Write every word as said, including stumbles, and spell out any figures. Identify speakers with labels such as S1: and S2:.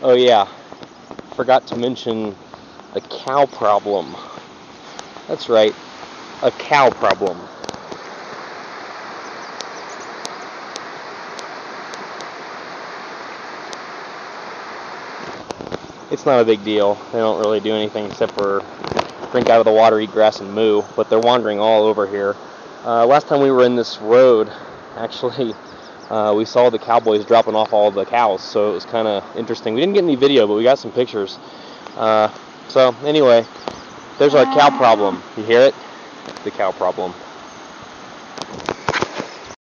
S1: Oh yeah, forgot to mention the cow problem. That's right, a cow problem. It's not a big deal. They don't really do anything except for drink out of the water, eat grass, and moo, but they're wandering all over here. Uh, last time we were in this road, actually, uh, we saw the cowboys dropping off all the cows, so it was kind of interesting. We didn't get any video, but we got some pictures. Uh, so anyway, there's our cow problem. You hear it? The cow problem.